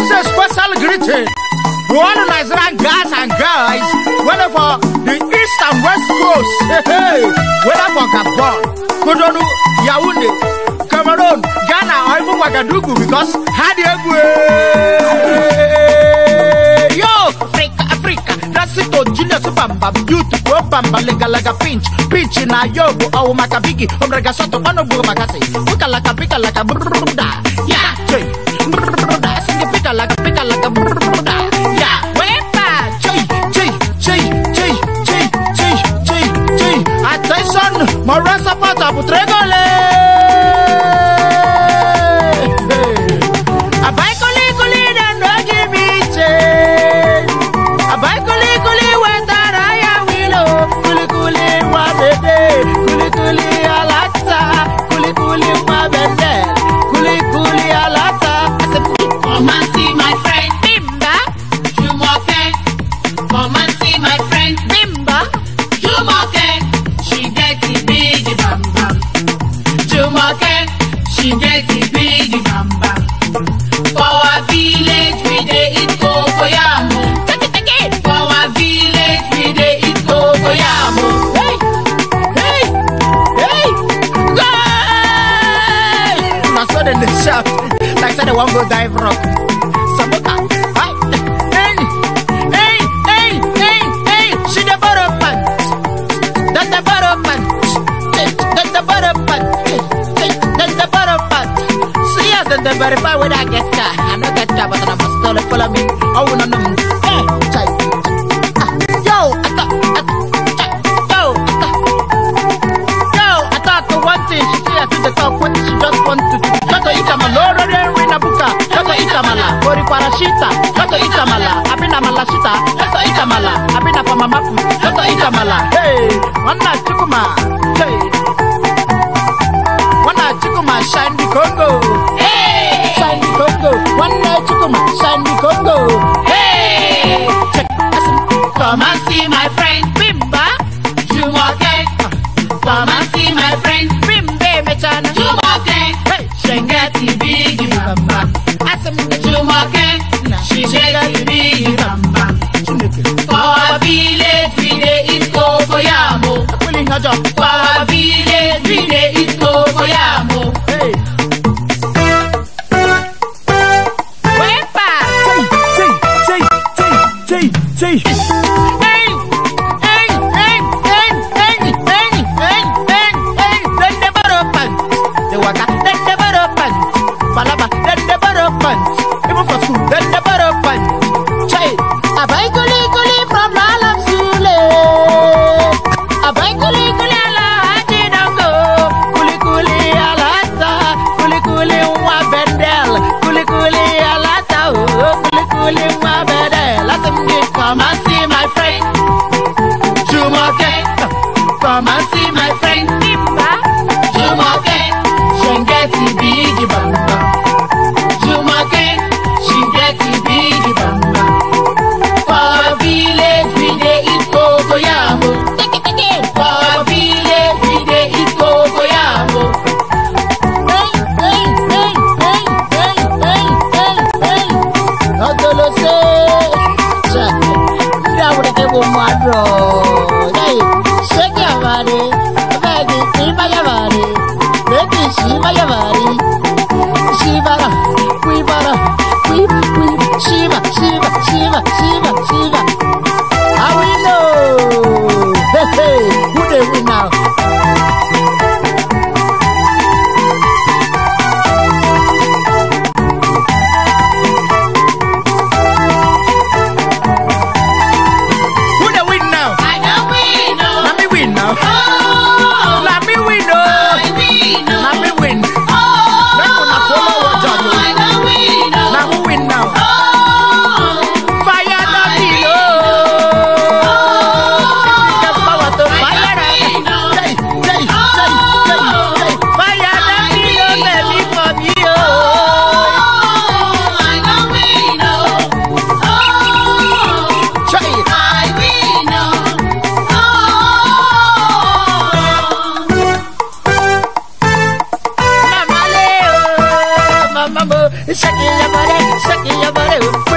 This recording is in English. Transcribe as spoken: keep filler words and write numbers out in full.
is a special greeting to all the Nigerian guys and guys, whether for the East and West Coast, hey, hey, whether for Gabon, Cotonou, Yaoundé, Cameroon, Ghana, or even Ouagadougou, because how do you yo, Africa, Africa, that's it, oh, Julius Bambam, beautiful Bambam, lega lega pinch, pinch in a yobo, oh, Macabigi, Omega Soto, Onobu Macassi, Puka like a pica like a brrrda, yeah, Jay, brrrda, sing a pica like a pica like a brrrda, yeah, wepa, Jay, Jay, Jay, Jay, Jay, Jay, Jay, Jay, attention, Morasa Pata, Putregole. She get the big bambam. For our village we dey eat cocoyamo. Take it again. For our village we dey eat cocoyamo. Hey, hey, hey, hey! I saw them they shout like said they want go dive rock. Saboka, hey, hey, hey, hey, hey, hey! She the bottom pan. That's the bottom pan. That's the bottom pan. The verify when I get that. I know get that, but I must still follow me. Oh, no, no, hey, chai. Yo, I thought, yo, I thought, yo, I thought the one thing she say I think the talk what she just want to do. Toto Itamala, Lord, Rina Buka, Toto Itamala, Bori Parashita, Toto Itamala, Abina Malashita, Toto Itamala, Abina Pamamapu, Toto Itamala, hey, one night Chukuma, hey, one night Chukuma, shine the Congo. Shine the Congo, one night to come, shine the Congo. Hey, come and see my friend Bimba, Jumoke. Come and see my friend Bimbe Mechana, Jumoke. Hey, she get the big bamba. Asem Jumoke, she get the big bamba. For our village we dey eat cocoyamo. For our village we dey eat cocoyamo. Hey. Hey, hey, hey, hey, hey, hey, hey, hey, hey, hey, let the bottle pan. The waka, let the bottle pan. Balaba, let the bottle pan. Even for school, let the bottle pan. Chay, a bike kuli kuli from Malam Sule. A bike kuli kuli ala haji dango. Kuli kuli alata, kuli kuli wa bendel, kuli kuli alata, kuli kuli wa bendel. Let's come and see my friend Jumoke. Come and see my friend Bimba. Jumoke, she get the big bamba. Jumoke, she get the big bamba. For our village we dey eat cocoyamo. Take it again. For our village we dey eat cocoyamo. Hey, hey, hey, hey, hey, hey, hey, hey. Odolo say. Hey, shake your body, baby, feel my body, baby, she my body, Shiva, Quiva, Quip, Quip, Shiva, Shiva, Shiva, Shiva, Shiva. How we know? Hey, hey, who they win now? Oh, I know we know. shake your body, shake your body.